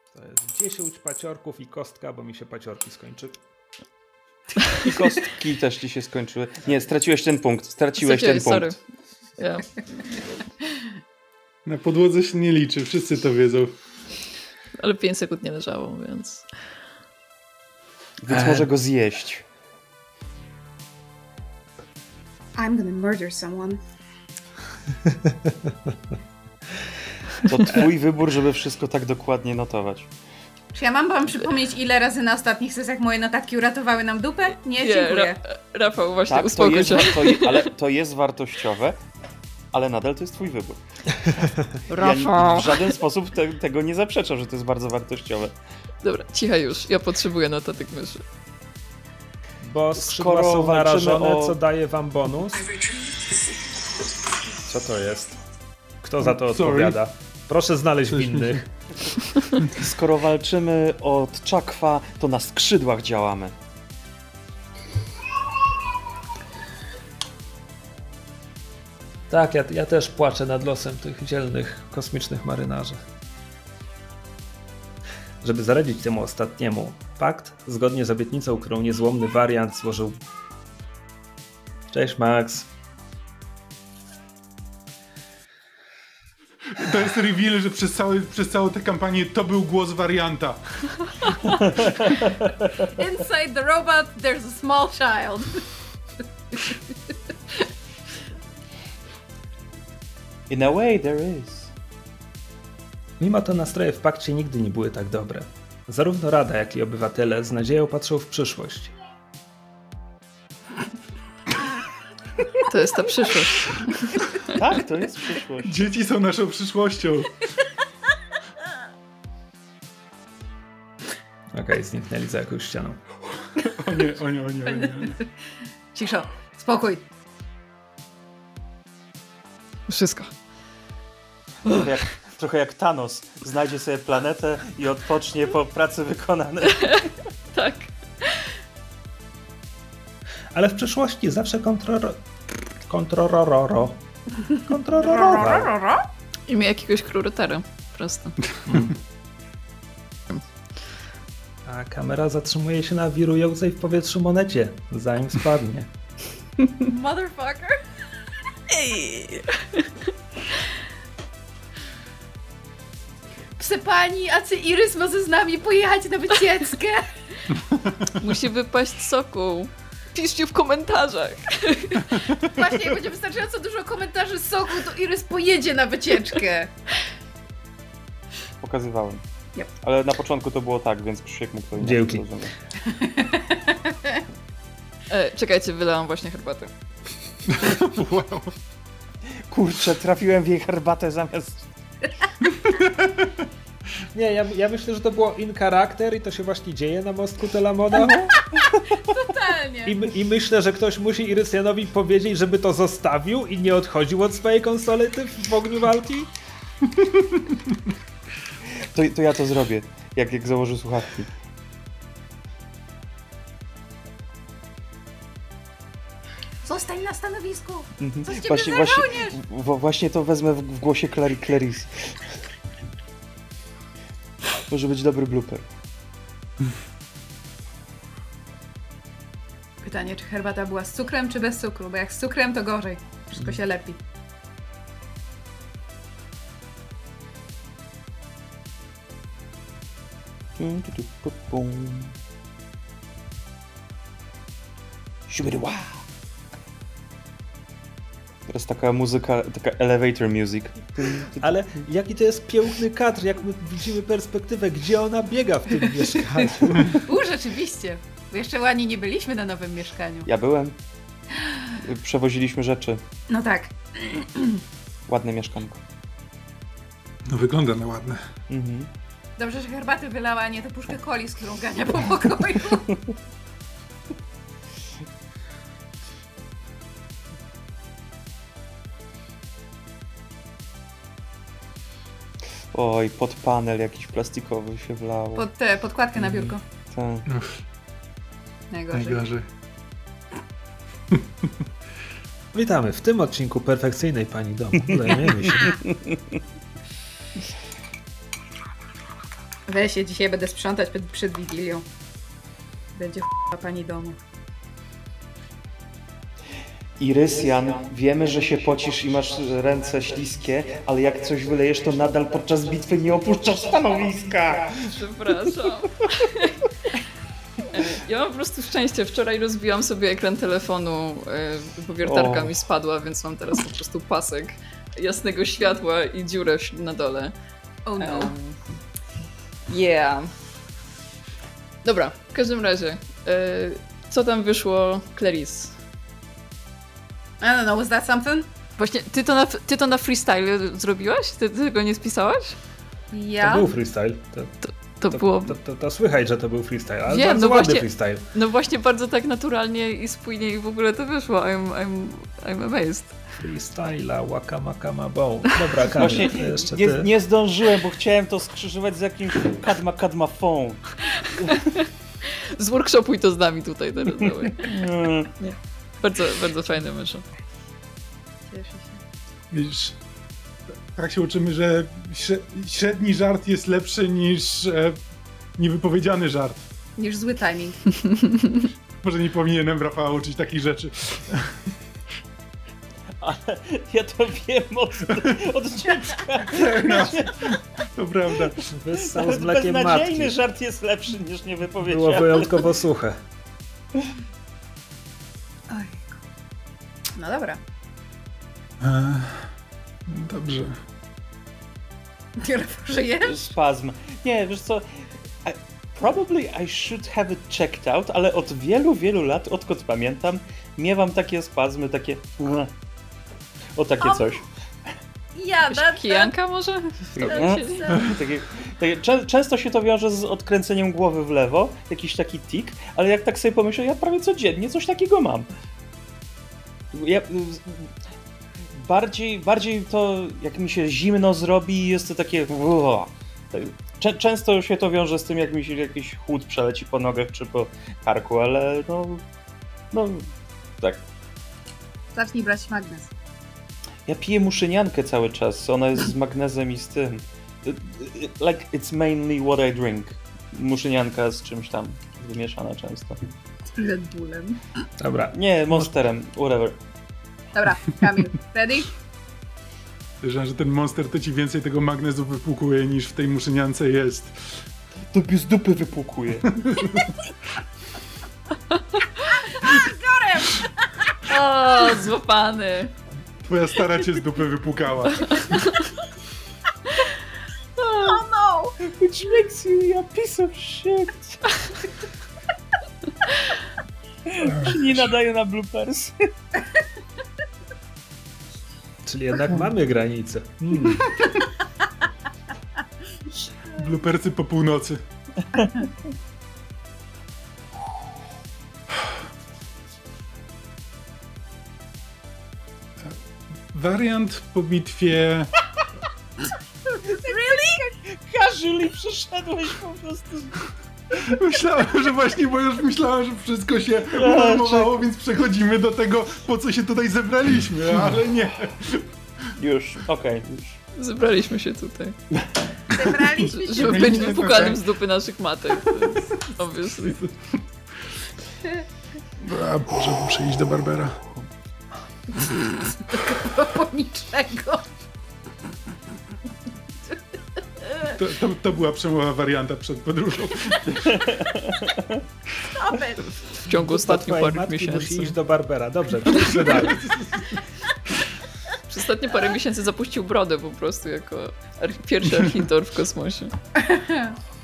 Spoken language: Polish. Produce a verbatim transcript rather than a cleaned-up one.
To jest dziesięć paciorków i kostka, bo mi się paciorki skończy. I kostki też ci się skończyły. Nie, straciłeś ten punkt. Straciłeś Straciłeś, ten punkt. sorry. Yeah. Na podłodze się nie liczy, wszyscy to wiedzą. Ale pięć sekund nie leżało, więc... Więc może go zjeść. I'm gonna murder someone. To twój wybór, żeby wszystko tak dokładnie notować. Czy ja mam wam przypomnieć, ile razy na ostatnich sesjach moje notatki uratowały nam dupę? Nie, Nie, dziękuję. Ra Rafał, właśnie Tak, to uspokój jest, się. to, ale to jest wartościowe, ale nadal to jest twój wybór. Rafał. Ja w żaden sposób te, tego nie zaprzeczam, że to jest bardzo wartościowe. Dobra, cicha już. Ja potrzebuję notatek myszy. Bo skrzydła Skoro są narażone, walczymy o- co daje wam bonus. Co to jest? Kto za to Sorry. odpowiada? Proszę znaleźć winnych. Skoro walczymy od czakwa, to na skrzydłach działamy. Tak, ja, ja też płaczę nad losem tych dzielnych kosmicznych marynarzy. Żeby zaradzić temu ostatniemu, pakt, zgodnie z obietnicą, którą niezłomny wariant złożył... Cześć, Max. To jest reveal, że przez, cały, przez całą tę kampanię to był głos warianta. Inside the robot, there's a small child. In a way there is. Mimo to nastroje w pakcie nigdy nie były tak dobre. Zarówno Rada, jak i obywatele z nadzieją patrzą w przyszłość. To jest ta przyszłość. Tak, to jest przyszłość. Dzieci są naszą przyszłością. Okej, okay, zniknęli za jakąś ścianą. O nie, o nie, o nie, o nie. O nie. Cisza, spokój. Wszystko. Trochę jak, trochę jak Thanos. Znajdzie sobie planetę i odpocznie po pracy wykonanej. Tak. Ale w przyszłości zawsze kontroro... Kontrorororo. Kontrorororo. Imię jakiegoś krurytera. Prosto. A kamera zatrzymuje się na wirującej w powietrzu monecie, zanim spadnie. Motherfucker. Ej. Psy pani, a czy Irys może z nami pojechać na wycieczkę? Musi wypaść soku. Piszcie w komentarzach. Właśnie, jak będzie wystarczająco dużo komentarzy z soku, to Irys pojedzie na wycieczkę. Pokazywałem. Yep. Ale na początku to było tak, więc Krzysiek mógł to inaczej Dzięki. zrozumieć. E, czekajcie, wylałam właśnie herbatę. Wow. Kurczę, trafiłem w jej herbatę zamiast... Nie, ja, ja myślę, że to było in character i to się właśnie dzieje na mostku Telamona. Totalnie. I, I myślę, że ktoś musi Irysjanowi powiedzieć, żeby to zostawił i nie odchodził od swojej konsolety w ogniu walki. To, to ja to zrobię, jak, jak założę słuchawki. Zostań na stanowisku. Mhm. Coś ciebie Właśnie, właśnie, zażołniesz. w, właśnie to wezmę w, w głosie Clary Clarice. Może być dobry blooper. Pytanie, czy herbata była z cukrem, czy bez cukru? Bo jak z cukrem, to gorzej. Wszystko się lepi. Siubidyła. Teraz taka muzyka, taka elevator music. Ale jaki to jest piękny kadr, jak my widzimy perspektywę, gdzie ona biega w tym mieszkaniu. U, rzeczywiście. Bo jeszcze ładnie nie byliśmy na nowym mieszkaniu. Ja byłem. Przewoziliśmy rzeczy. No tak. Ładne mieszkanko. No wygląda na ładne. Mhm. Dobrze, że herbaty wylała, a nie tę puszkę coli, z którą gania po pokoju. Oj, pod panel jakiś plastikowy się wlało. Pod tę podkładkę na biurko. Tak. Uff, Najgorzej. najgorzej. Witamy w tym odcinku perfekcyjnej Pani Domu. Zajmiemy się. Weź się, dzisiaj będę sprzątać przed, przed Wigilią. Będzie ch**a pani domu. Irysjan, wiemy, że się pocisz i masz ręce śliskie, ale jak coś wylejesz, to nadal podczas bitwy nie opuszczasz stanowiska! Przepraszam. Ja mam po prostu szczęście. Wczoraj rozbiłam sobie ekran telefonu, bo wiertarka O. mi spadła, więc mam teraz po prostu pasek jasnego światła i dziurę na dole. Oh no. Um, yeah. Dobra, w każdym razie, y, co tam wyszło Clarice? I don't know, was that something? Właśnie, ty to na, ty to na freestyle zrobiłaś? Ty, ty tego nie spisałaś? Ja? To był freestyle. To, To, to, było... to, to, to słychać, że to był freestyle, ale Wiem, bardzo no ładny właśnie- freestyle. No właśnie bardzo tak naturalnie i spójnie i w ogóle to wyszło. I'm, I'm, I'm amazed. Freestyla, waka maka ma bow. Dobra, Kamil, Właśnie to jeszcze nie, ty. nie zdążyłem, bo chciałem to skrzyżować z jakimś kadma kadma phone. Z workshopu i to z nami tutaj teraz. Dawaj. Mm. Bardzo, bardzo fajne wyszło. Cieszę się. Widzisz, tak się uczymy, że śre- średni żart jest lepszy niż e, niewypowiedziany żart. Niż zły timing. Może nie powinienem Rafała uczyć takich rzeczy. Ale ja to wiem od, od dziecka. No, to prawda. Wyssał z Nawet mlekiem beznadziejny matki. żart jest lepszy niż nie Było wypowiedziany. wyjątkowo suche. Ojku. No dobra. E, dobrze. Żyjesz? Spazm. Nie, wiesz co, I, probably I should have it checked out, ale od wielu, wielu lat, odkąd pamiętam, miewam takie spazmy, takie... O takie O, coś. Ja, that, that, Kijanka może? Mm. Takie, takie, czę, często się to wiąże z odkręceniem głowy w lewo, jakiś taki tik, ale jak tak sobie pomyślę, ja prawie codziennie coś takiego mam. Ja, bardziej, bardziej to, jak mi się zimno zrobi, jest to takie... Czę, często się to wiąże z tym, jak mi się jakiś chłód przeleci po nogach czy po karku, ale no... No, tak. Zacznij brać magnes. Ja piję muszyniankę cały czas, ona jest z magnezem i z tym. Like, it's mainly what I drink. Muszynianka z czymś tam, wymieszana często. Z Red Bullem. Dobra, Nie, Monsterem, whatever. Dobra, Kamil, ready? Podejrzewam, że ten monster to ci więcej tego magnezu wypłukuje niż w tej muszyniance jest. To z dupy wypłukuje. O, złapany. Twoja stara cię z dupy wypłukała. Oh no! Which makes you a piece of shit. Się nie nadaje na bloopers. czyli jednak mamy granicę. Hmm. Blupercy po północy. Wariant po bitwie... Casually przyszedłeś po prostu. Myślałem, że właśnie, bo już myślałem, że wszystko się unormowało, więc przechodzimy do tego, po co się tutaj zebraliśmy, ale nie. Już, okej, okay, już. Zebraliśmy się tutaj. Zebraliśmy się. Żeby być Zebraliśmy wypukanym tutaj. z dupy naszych matek. Obviously. A, Boże, muszę iść do Barbera. Po niczego. To, to, to była przemowa warianta przed podróżą. Stop it. W ciągu ostatnich Twojej paru matki musi miesięcy. iść do Barbera. Dobrze, przejdźmy dalej. Przez ostatnie parę miesięcy zapuścił brodę po prostu jako ar- pierwszy architektor w kosmosie.